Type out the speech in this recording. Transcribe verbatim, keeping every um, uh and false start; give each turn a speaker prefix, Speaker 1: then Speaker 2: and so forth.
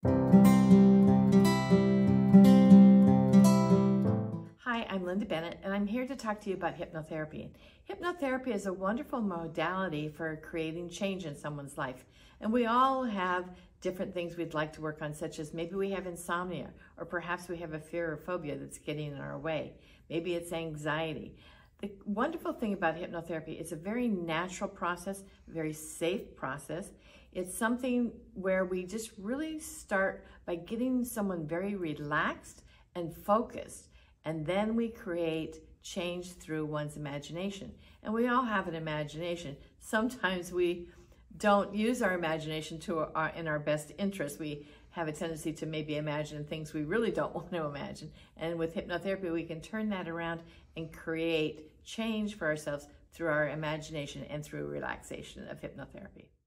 Speaker 1: Hi, I'm Linda Bennett, and I'm here to talk to you about hypnotherapy. Hypnotherapy is a wonderful modality for creating change in someone's life. And we all have different things we'd like to work on, such as maybe we have insomnia, or perhaps we have a fear or phobia that's getting in our way. Maybe it's anxiety. The wonderful thing about hypnotherapy, it's a very natural process, very safe process. It's something where we just really start by getting someone very relaxed and focused, and then we create change through one's imagination. And we all have an imagination. Sometimes we don't use our imagination to our, in our best interest. We have a tendency to maybe imagine things we really don't want to imagine. And with hypnotherapy, we can turn that around and create change for ourselves through our imagination and through relaxation of hypnotherapy.